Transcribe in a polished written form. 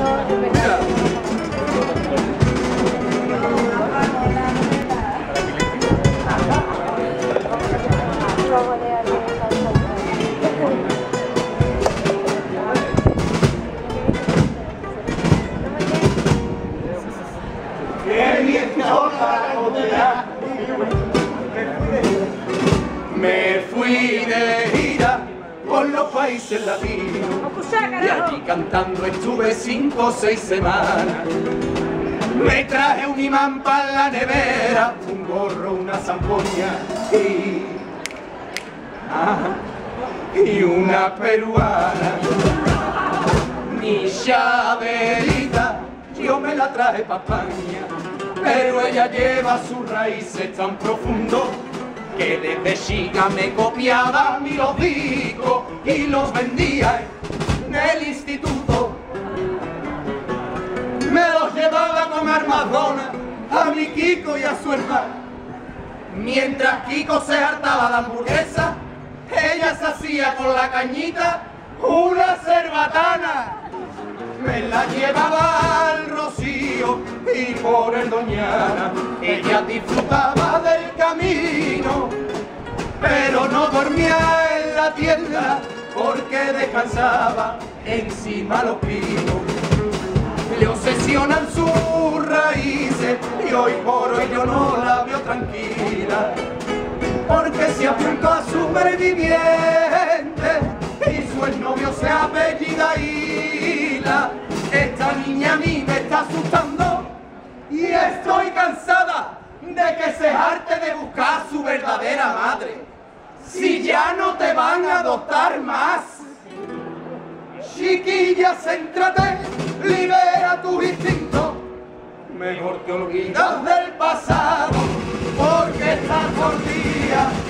Me fui de gira por los países latinos y allí cantando estuve 5 o 6 semanas. Me traje un imán para la nevera, un gorro, una zampoña y una peruana. Mi llaverita yo me la traje pa' España, pero ella lleva sus raíces tan profundo que desde chica me copiaba los discos y los vendía en el instituto. Me los llevaba con armadona a mi Kiko y a su hermana. Mientras Kiko se hartaba de hamburguesa, ella se hacía con la cañita una cerbatana. Me la llevaba al Rocío y por el Doñana. Ella disfrutaba del camino, pero no dormía en la tienda porque descansaba encima los pinos. Le obsesionan sus raíces y hoy por hoy yo no la veo tranquila, porque se apuntó a superviviente y su exnovio se apellida Hila. Esta niña a mí me está asustando y estoy cansada de que se jarte de buscar su verdadera madre, si ya no te van a adoptar más. Chiquilla, céntrate, libera tu instinto, mejor te olvidas del pasado, porque estás por día